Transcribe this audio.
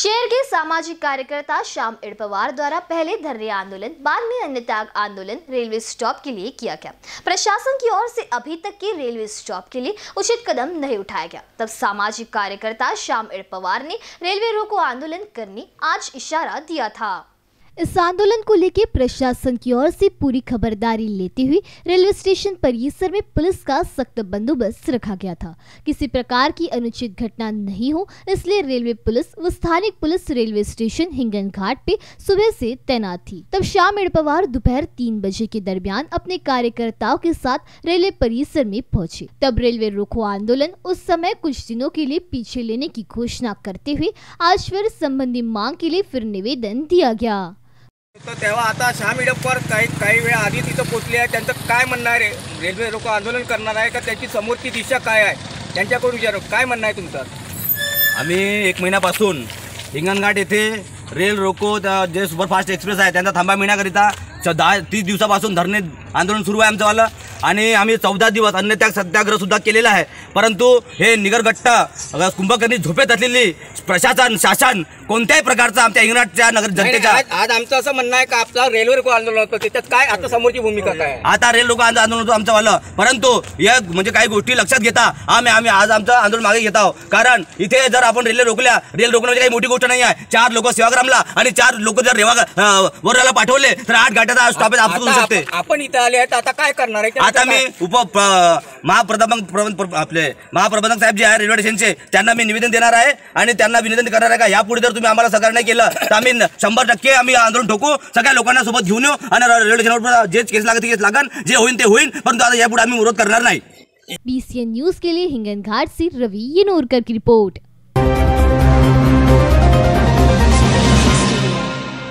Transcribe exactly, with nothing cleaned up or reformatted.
शहर के सामाजिक कार्यकर्ता श्याम इडपवार द्वारा पहले धरने आंदोलन, बाद में अन्य त्याग आंदोलन रेलवे स्टॉप के लिए किया गया। प्रशासन की ओर से अभी तक के रेलवे स्टॉप के लिए उचित कदम नहीं उठाया गया। तब सामाजिक कार्यकर्ता श्याम इडपवार ने रेलवे रोको आंदोलन करने आज इशारा दिया था। इस आंदोलन को लेकर प्रशासन की ओर से पूरी खबरदारी लेते हुए रेलवे स्टेशन परिसर में पुलिस का सख्त बंदोबस्त रखा गया था। किसी प्रकार की अनुचित घटना नहीं हो, इसलिए रेलवे पुलिस व स्थानिक पुलिस रेलवे स्टेशन हिंगन घाट पे सुबह से तैनात थी। तब श्याम इडपवार दोपहर तीन बजे के दरमियान अपने कार्यकर्ताओं के साथ रेलवे परिसर में पहुंचे। तब रेलवे रोको आंदोलन उस समय कुछ दिनों के लिए पीछे लेने की घोषणा करते हुए आज फिर संबंधी मांग के लिए फिर निवेदन दिया गया। तो तेव्हा आता श्याम इडपवार काही काही वेळ आधी तिथं पोहोचले आहे। त्यांचं काय म्हणणं आहे? रेल्वे रोको आंदोलन करणार आहे का त्यांची समोरची दिशा काय आहे त्यांच्याकडून विचारू, काय म्हणणं आहे तुमचं? आम्ही एक महिन्यापासून हिंगणघाट येथे रेल रोको जे सुपरफास्ट एक्सप्रेस आहे त्यांचा थांबा मिळण्याकरिता दहा तीस दिवसापासून धरणे आंदोलन सुरू आहे आमचंवालं। आणि आम्ही चौदा दिवस अन्नत्याग सत्याग्रह सुद्धा केलेला आहे। परंतु हे निगरगट्ट कुंभकर्णी झोपेत असलेली प्रशासन शासन कोणत्याही प्रकारचा आमच्या हिंगणघाटच्या नगर जनतेच्या आज आमचं असं म्हणणं आहे का आपला रेल्वे रोको आंदोलन होतं, त्याच्यात काय आता समोरची भूमिका काय आहे? आता रेल रोको आंदोलन होतं आमचंवालं। परंतु या म्हणजे काही गोष्टी लक्षात घेता आम्ही आम्ही आज आमचं आंदोलन मागे घेत आहोत। कारण इथे जर आपण रेल्वे रोखल्या, रेल रोखणं म्हणजे काही मोठी गोष्ट नाही आहे। चार लोक सेवाग्रामला आणि चार लोक जर रेवा वरला पाठवले तर आठ घाटाचा स्टॉपेज आपण होऊ शकते। आपण इथे आले आहेत, आता काय करणार आहे? आता मी उप महाप्रबंधक आपले महाप्रबंधक साहेब जे आहे रेल्वे स्टेशनचे त्यांना मी निवेदन देणार आहे आणि त्यांना विनंती करणार आहे का यापुढे जर तुम्ही आम्हाला सहकार्य नाही केलं तर आम्ही शंभर टक्के आम्ही आंदोलन ठोकू, सगळ्या लोकांना सोबत घेऊन येऊ आणि रेल्वे स्टेशनवर जे केस लागत केस लागन, जे होईल ते होईल, परंतु आता यापुढे आम्ही विरोध करणार नाही। बीसीएन न्यूज के लिए हिंगन घाट से रवि येनोरकर की रिपोर्ट।